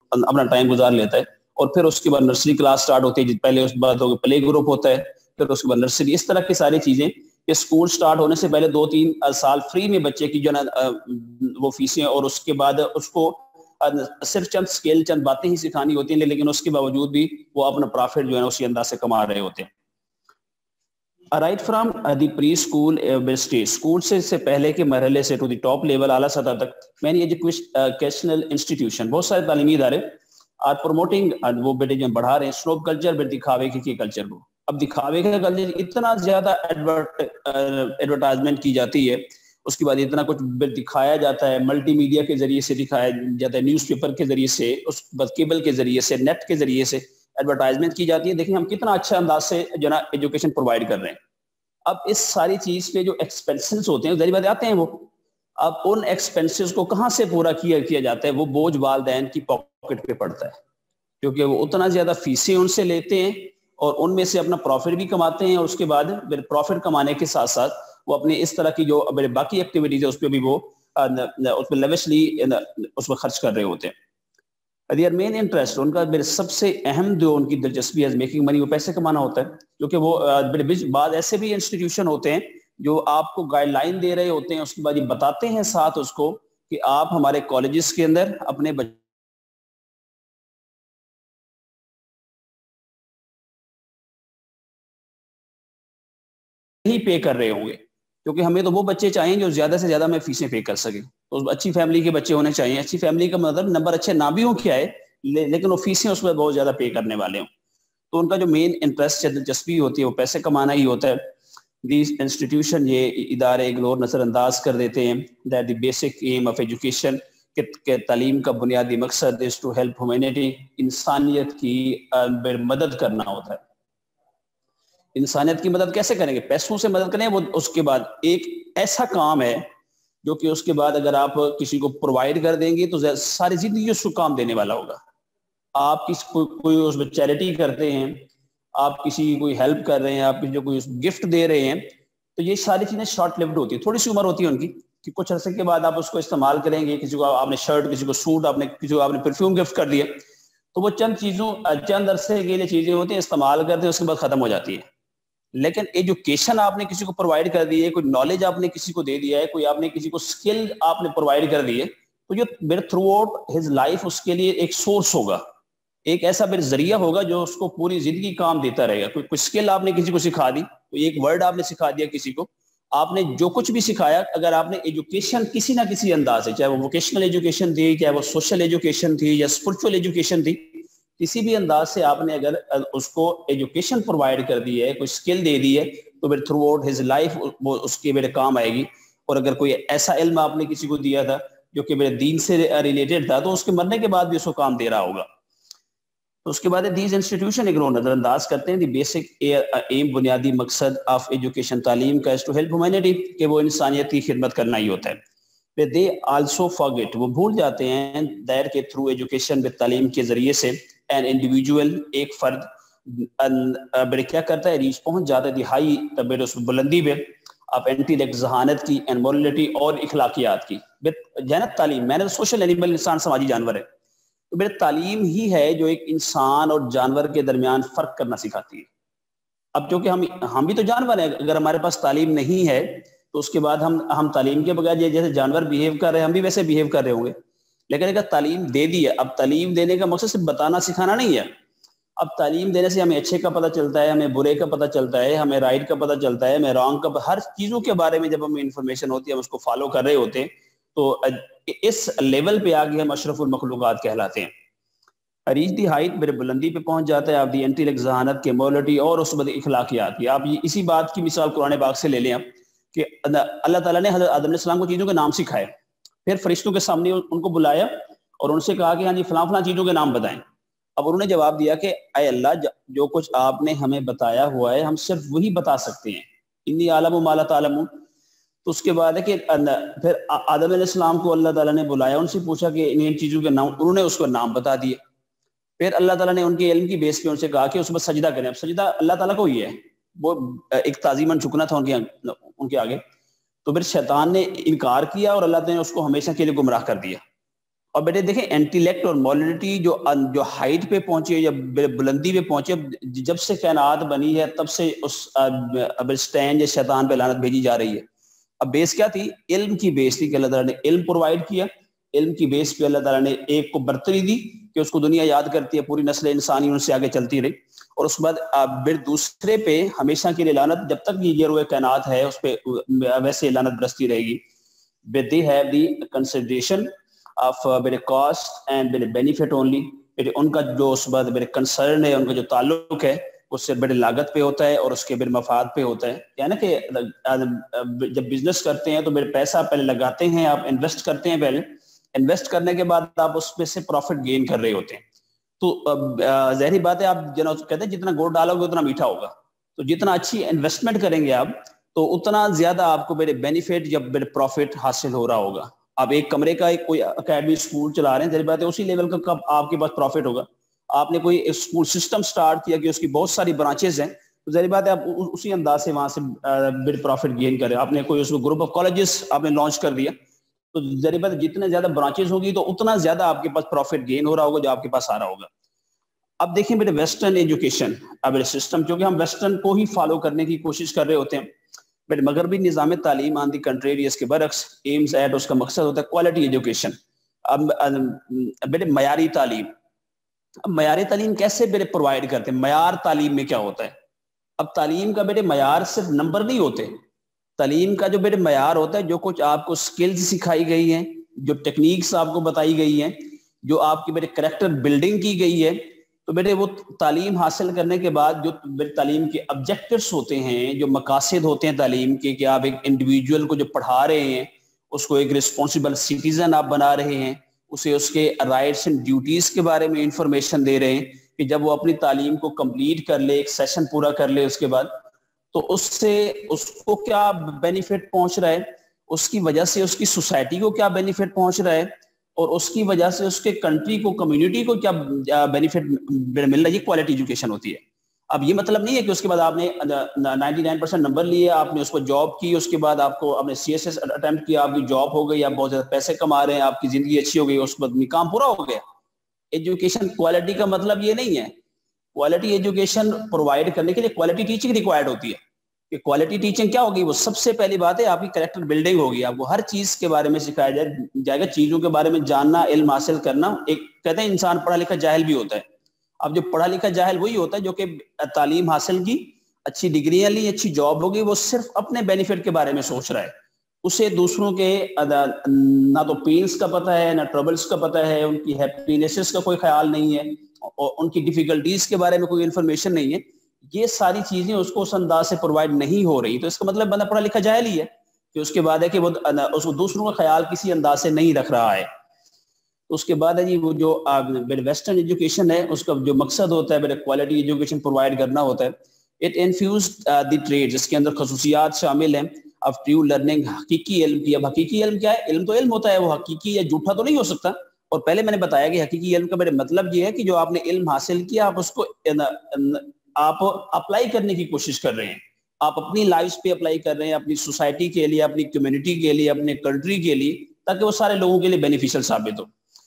اپنا ٹائم گزار لیتا ہے، اور پھر اس کے بعد نرسری کلاس سٹارٹ ہوتی ہے، پہلے اس کے بعد پلے گروپ ہوتا ہے، پھر اس کے بعد نرسری، اس طرح کی ساری چیزیں کہ اسکول سٹارٹ ہونے سے پہلے 2-3 سال فری میں بچے کی جو ہے نا وہ فیسیں، اور اس کے بعد اس کو صرف چند سکیل چند باتیں ہی سکھانی ہوتی ہیں، لیکن اس کے باوجود بھی وہ اپنا پرافٹ جو ہے اسی انداز سے کما رہے ہوتے ہیں۔ Right from the preschool stage, school سے پہلے کے مرحلے سے ٹو دی ٹاپ لیول، اعلیٰ سطح تک، مینی ایجوکیشنل انسٹیٹیوشن، بہت سارے تعلیمی ادارے آر پروموٹنگ، وہ بیٹے جو بڑھا رہے ہیں سنوب کلچر، دکھاوے کے کلچر کو۔ اب دکھاوے کا کلچر، اتنا زیادہ ایڈورٹائزمنٹ کی جاتی ہے، اس کے بعد اتنا کچھ دکھایا جاتا ہے، ملٹی میڈیا کے ذریعے سے دکھایا جاتا ہے، نیوز پیپر کے ذریعے سے، اس کیبل کے ذریعے سے، نیٹ کے ذریعے سے ایڈورٹائزمنٹ کی جاتی ہے۔ دیکھیں ہم کتنا اچھا انداز سے جو نا ایجوکیشن پرووائڈ کر رہے ہیں۔ اب اس ساری چیز پہ جو ایکسپینسز ہوتے ہیں ذریعے بات آتے ہیں، وہ اب ان ایکسپینسز کو کہاں سے پورا کیا جاتا ہے؟ وہ بوجھ والدین کی پاکٹ پہ پڑتا ہے، کیونکہ وہ اتنا زیادہ فیسیں ان سے لیتے ہیں اور ان میں سے اپنا پروفٹ بھی کماتے ہیں، اور اس کے بعد پروفٹ کمانے کے ساتھ ساتھ وہ اپنے اس طرح کی جو باقی ایکٹیویٹیز ہے اس پہ بھی وہ اس پہ لیوشلی اس میں خرچ کر رہے ہوتے ہیں۔ دیئر مین انٹرسٹ، ان کا سب سے اہم جو ان کی دلچسپی ہے میکنگ منی، وہ پیسے کمانا ہوتا ہے، کیونکہ وہ بعض ایسے بھی انسٹیٹیوشن ہوتے ہیں جو آپ کو گائیڈ لائن دے رہے ہوتے ہیں، اس کے بعد یہ بتاتے ہیں ساتھ اس کو کہ آپ ہمارے کالجز کے اندر اپنے ہی پے کر رہے ہوں گے، کیونکہ ہمیں تو وہ بچے چاہیے جو زیادہ سے زیادہ ہمیں فیسیں پے کر سکیں، تو اچھی فیملی کے بچے ہونے چاہیے۔ اچھی فیملی کا مطلب نمبر اچھے نہ بھی ہوں کیا ہے، لیکن وہ فیسیں اس میں بہت زیادہ پے کرنے والے ہوں، تو ان کا جو مین انٹرسٹ ہے، دلچسپی ہوتی ہے، وہ پیسے کمانا ہی ہوتا ہے۔ دیز انسٹیٹیوشن، یہ ادارے اگنور، نظر انداز کر دیتے ہیں that the basic aim of education, کہ تعلیم کا بنیادی مقصد از ٹو ہیلپ ہیومینٹی، انسانیت کی مدد کرنا ہوتا ہے۔ انسانیت کی مدد کیسے کریں گے؟ پیسوں سے مدد کریں۔ وہ اس کے بعد ایک ایسا کام ہے جو کہ اس کے بعد اگر آپ کسی کو پرووائڈ کر دیں گے تو ساری زندگی اس کو کام دینے والا ہوگا۔ آپ کوئی اس میں چیریٹی کرتے ہیں، آپ کسی کی کوئی ہیلپ کر رہے ہیں، آپ کسی کو کوئی گفٹ دے رہے ہیں، تو یہ ساری چیزیں شارٹ لیوڈ ہوتی ہے، تھوڑی سی عمر ہوتی ہے ان کی، کہ کچھ عرصے کے بعد آپ اس کو استعمال کریں گے۔ کسی کو آپ نے شرٹ، کسی کو سوٹ، کسی کو آپ نے پرفیوم گفٹ کر دیا، تو وہ چند عرصے کے لیے چیزیں ہوتی ہیں، استعمال کرتے ہیں، اس کے بعد ختم ہو جاتی ہے۔ لیکن ایجوکیشن آپ نے کسی کو پرووائڈ کر دی ہے، کوئی نالج آپ نے کسی کو دے دیا ہے، کوئی آپ نے کسی کو اسکل آپ نے پرووائڈ کر دی ہے، تو یہ تھرو آؤٹ ہز لائف اس کے لیے ایک سورس ہوگا، ایک ایسا ذریعہ ہوگا جو اس کو پوری زندگی کام دیتا رہے گا۔ کوئی اسکل آپ نے کسی کو سکھا دی، کوئی ایک ورڈ آپ نے سکھا دیا کسی کو، آپ نے جو کچھ بھی سکھایا، اگر آپ نے ایجوکیشن کسی نہ کسی انداز سے، چاہے وہ ووکیشنل ایجوکیشن تھی، چاہے وہ سوشل ایجوکیشن تھی، یا اسپرچل ایجوکیشن تھی، کسی بھی انداز سے آپ نے اگر اس کو ایجوکیشن پرووائڈ کر دی ہے، کوئی اسکل دے دی ہے، تو پھر تھرو آؤٹ ہز لائف وہ اس کے میرے کام آئے گی۔ اور اگر کوئی ایسا علم آپ نے کسی کو دیا تھا جو کہ میرے دین سے ریلیٹڈ تھا، تو اس کے مرنے کے بعد بھی اس کو کام دے رہا ہوگا۔ تو اس کے بعد دیز انسٹیٹیوشن اگنور، نظر انداز کرتے ہیں، دی بیسک ایم، بنیادی مقصد آف ایجوکیشن، تعلیم کا، از ٹو ہیلپ ہیومینٹی، کہ وہ انسانیت کی خدمت کرنا ہی ہوتا ہے۔ دے آلسو فارگیٹ، وہ بھول جاتے ہیں، دیر کے تھرو ایجوکیشن، بالتعلیم کے ذریعے سے، این انڈیویجول، ایک فرد کیا کرتا ہے، ریچ پہنچ جاتا ہے دی ہائی، اس بلندی پہ، آپ انٹیلیکٹ، ذہانت کی، اینڈ مورلٹی، اور اخلاقیات کی، جنت تعلیم، میں نے سوشل اینیمل، انسان سماجی جانور ہے، تو میرے تعلیم ہی ہے جو ایک انسان اور جانور کے درمیان فرق کرنا سکھاتی ہے۔ اب چونکہ ہم بھی تو جانور ہیں، اگر ہمارے پاس تعلیم نہیں ہے تو اس کے بعد ہم تعلیم کے بغیر جیسے جانور بیہیو کر رہے ہیں، ہم بھی ویسے بیہیو کر رہے ہوں گے۔ لیکن اگر تعلیم دے دی ہے، اب تعلیم دینے کا مقصد صرف بتانا سکھانا نہیں ہے، اب تعلیم دینے سے ہمیں اچھے کا پتہ چلتا ہے، ہمیں برے کا پتہ چلتا ہے، ہمیں رائٹ کا پتہ چلتا ہے، ہمیں رانگ کا، ہر چیزوں کے بارے میں جب ہمیں انفارمیشن ہوتی ہے، ہم اس کو فالو کر رہے ہوتے ہیں، تو اس لیول پہ آگے ہم اشرف المخلوقات کہلاتے ہیں۔ ریچ دی ہائٹ، میرے بلندی پہ پہنچ جاتا ہے، آپ دی انٹیلیکٹ، ذہانت کے، مورلٹی، اور اس بعد اخلاقیات کی۔ آپ اسی بات کی مثال قرآن پاک سے لے لیں آپ، کہ اللہ تعالیٰ نے حضرت آدم علیہ السلام کو چیزوں کے نام سکھائے، پھر فرشتوں کے سامنے ان کو بلایا اور ان سے کہا کہ ہاں جی فلاں فلاں چیزوں کے نام بتائیں۔ اب انہوں نے جواب دیا کہ اے اللہ، جو کچھ آپ نے ہمیں بتایا ہوا ہے ہم صرف وہی بتا سکتے ہیں، انی عالم ما لا تعلمون۔ تو اس کے بعد ہے کہ پھر آدم علیہ السلام کو اللہ تعالیٰ نے بلایا، ان سے پوچھا کہ ان چیزوں کے نام، انہوں نے اس کو نام بتا دیے۔ پھر اللہ تعالیٰ نے ان کے علم کی بیس پہ ان سے کہا کہ اس میں سجدہ کریں۔ اب سجدہ اللہ تعالیٰ کو ہی ہے، وہ ایک تعظیماً جھکنا تھا ان کے آگے۔ تو پھر شیطان نے انکار کیا اور اللہ تعالیٰ نے اس کو ہمیشہ کے لیے گمراہ کر دیا، اور بیٹے دیکھیں انٹیلیکٹ اور مالٹی جو ہائٹ پہ پہنچی ہے یا بلندی پہ پہنچی ہے، جب سے کائنات بنی ہے تب سے اس اسٹین یا شیطان پہ لعنت بھیجی جا رہی ہے. اب بیس کیا تھی؟ علم کی بیس تھی کہ اللہ تعالیٰ نے علم پرووائڈ کیا. علم کی بیس پہ اللہ تعالیٰ نے ایک کو برتری دی کہ اس کو دنیا یاد کرتی ہے، پوری نسل انسانی ان سے آگے چلتی رہی. اور اس کے بعد پھر دوسرے پہ ہمیشہ کے لیے لعنت، جب تک یہ روئے کائنات ہے اس پہ ویسے لعنت برستی رہے گی. But they have the consideration of cost and benefit only. ان کا جو اس بعد کنسرن ہے، ان کا جو تعلق ہے اس سے بڑے لاگت پہ ہوتا ہے اور اس کے مفاد پہ ہوتا ہے. کیا نا کہ جب بزنس کرتے ہیں تو پیسہ پہلے لگاتے ہیں، آپ انویسٹ کرتے ہیں، پہلے انویسٹ کرنے کے بعد آپ اس میں سے پروفٹ گین کر رہے ہوتے ہیں. تو ظاہری بات ہے، آپ کہتے ہیں جتنا گوڑ ڈالو گے اتنا میٹھا ہوگا. تو جتنا اچھی انویسٹمنٹ کریں گے آپ تو اتنا زیادہ آپ کو بینیفٹ یا پروفٹ حاصل ہو رہا ہوگا. آپ ایک کمرے کا کوئی اکیڈمی اسکول چلا رہے ہیں، ظاہر بات ہے اسی لیول کا آپ کے پاس پروفٹ ہوگا. آپ نے کوئی اسکول سسٹم سٹارٹ کیا کہ اس کی بہت ساری برانچز ہیں، تو ظاہر بات ہے آپ اسی انداز سے وہاں سے پروفٹ گین کریں. آپ نے کوئی اس کو گروپ آف کالجز آپ نے لانچ کر دیا، تو ظاہر بات ہے جتنے زیادہ برانچز ہوگی تو اتنا زیادہ آپ کے پاس پروفٹ گین ہو رہا ہوگا جو آپ کے پاس آ رہا ہوگا. اب دیکھیں بیٹے ویسٹرن ایجوکیشن سسٹم، کیونکہ ہم ویسٹرن کو ہی فالو کرنے کی کوشش کر رہے ہوتے ہیں. بٹ مغربی نظام تعلیم آن دی کنٹریری اس کے برعکس ایمز ایٹ، اس کا مقصد ہوتا ہے کوالٹی ایجوکیشن. اب بیٹے معیاری تعلیم، اب معیاری تعلیم کیسے بیٹے پرووائڈ کرتے ہیں؟ معیار تعلیم میں کیا ہوتا ہے؟ اب تعلیم کا بیٹے معیار صرف نمبر نہیں ہوتے. تعلیم کا جو بیٹے معیار ہوتا ہے، جو کچھ آپ کو سکلز سکھائی گئی ہیں، جو ٹیکنیکس آپ کو بتائی گئی ہیں، جو آپ کی بیٹے کریکٹر بلڈنگ کی گئی ہے، تو بیٹے وہ تعلیم حاصل کرنے کے بعد جو تعلیم کے آبجیکٹیوز ہوتے ہیں، جو مقاصد ہوتے ہیں تعلیم کے، کہ آپ ایک انڈیویجول کو جو پڑھا رہے ہیں اس کو ایک رسپانسبل سٹیزن آپ بنا رہے ہیں، اسے اس کے رائٹس اینڈ ڈیوٹیز کے بارے میں انفارمیشن دے رہے ہیں کہ جب وہ اپنی تعلیم کو کمپلیٹ کر لے، ایک سیشن پورا کر لے اس کے بعد، تو اس سے اس کو کیا بینیفٹ پہنچ رہا ہے، اس کی وجہ سے اس کی سوسائٹی کو کیا بینیفٹ پہنچ رہا ہے، اور اس کی وجہ سے اس کے کنٹری کو، کمیونٹی کو کیا بینیفٹ مل رہا ہے. یہ کوالٹی ایجوکیشن ہوتی ہے. اب یہ مطلب نہیں ہے کہ اس کے بعد آپ نے 99% نمبر لیے، آپ نے اس کو جاب کی، اس کے بعد آپ کو آپ نے CSS اٹیمپٹ کیا، آپ کی جاب ہو گئی، آپ بہت زیادہ پیسے کما رہے ہیں، آپ کی زندگی اچھی ہو گئی، اس کے بعد کام پورا ہو گیا. ایجوکیشن کوالٹی کا مطلب یہ نہیں ہے. کوالٹی ایجوکیشن پرووائڈ کرنے کے لیے کوالٹی ٹیچنگ ریکوائرڈ ہوتی ہے. کہ کوالٹی ٹیچنگ کیا ہوگی؟ وہ سب سے پہلی بات ہے آپ کی کریکٹر بلڈنگ ہوگی. آپ کو ہر چیز کے بارے میں سکھایا جائے گا، چیزوں کے بارے میں جاننا، علم حاصل کرنا. ایک کہتے ہیں انسان پڑھا لکھا جاہل بھی ہوتا ہے. اب جو پڑھا لکھا جاہل وہی ہوتا ہے جو کہ تعلیم حاصل کی، اچھی ڈگریاں لی، اچھی جاب ہوگی، وہ صرف اپنے بینیفٹ کے بارے میں سوچ رہا ہے. اسے دوسروں کے نہ تو پینس کا پتہ ہے، نہ ٹربلز کا پتہ ہے، ان کی ہیپینیسز کا کوئی خیال نہیں ہے، اور ان کی ڈیفیکلٹیز کے بارے میں کوئی انفارمیشن نہیں ہے. یہ ساری چیزیں اس کو اس انداز سے پرووائڈ نہیں ہو رہی. تو اس کا مطلب بندہ پڑھا لکھا جاہل ہی ہے. کہ اس کے بعد ہے کہ وہ اس کو دوسروں کا خیال کسی انداز سے نہیں رکھ رہا ہے. اس کے بعد ہے جی وہ جو ویسٹرن ایجوکیشن ہے، اس کا جو مقصد ہوتا ہے کوالٹی ایجوکیشن پرووائڈ کرنا ہوتا ہے. اٹ انفیوزڈ دی ٹریڈ، جس کے اندر خصوصیات شامل ہیں آف ٹرو لرننگ، حقیقی علم کی. اب حقیقی علم کیا ہے؟ علم تو علم ہوتا ہے، وہ حقیقی یا جھوٹا تو نہیں ہو سکتا. اور پہلے میں نے بتایا کہ حقیقی علم کا مطلب یہ ہے کہ جو آپ نے علم حاصل کیا، آپ اس کو آپ اپلائی کرنے کی کوشش کر رہے ہیں، آپ اپنی لائف پہ اپلائی کر رہے ہیں، اپنی سوسائٹی کے لیے، اپنی کمیونٹی کے لیے، اپنے کنٹری کے لیے، تاکہ وہ سارے لوگوں کے لیے بینیفیشل ثابت ہو.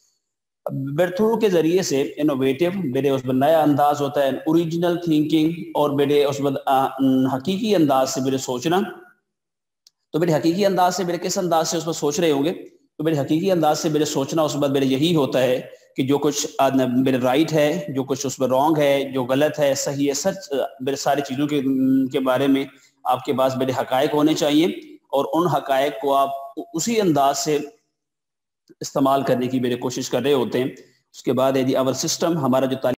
برتھرو کے ذریعے سے انوویٹو بیٹے اس میں نیا انداز ہوتا ہے، اوریجنل تھنکنگ، اور بیٹے اس میں حقیقی انداز سے بیٹے سوچنا. تو بیٹے حقیقی انداز سے بیٹے کس انداز سے اس میں سوچ رہے ہوں گے؟ تو بیٹے حقیقی انداز سے بیٹے سوچنا اس بعد بیٹے یہی ہوتا ہے کہ جو کچھ میرے رائٹ ہے، جو کچھ اس میں رانگ ہے، جو غلط ہے، صحیح ہے، سچ، میرے ساری چیزوں کے بارے میں آپ کے پاس میرے حقائق ہونے چاہیے، اور ان حقائق کو آپ اسی انداز سے استعمال کرنے کی میرے کوشش کر رہے ہوتے ہیں. اس کے بعد ہے جی اور سسٹم، ہمارا جو تعلیم